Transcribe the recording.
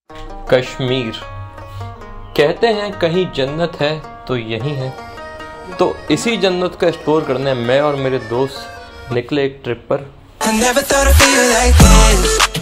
कश्मीर कहते हैं कहीं जन्नत है तो यही है, तो इसी जन्नत का एक्सप्लोर करने मैं और मेरे दोस्त निकले एक ट्रिप पर।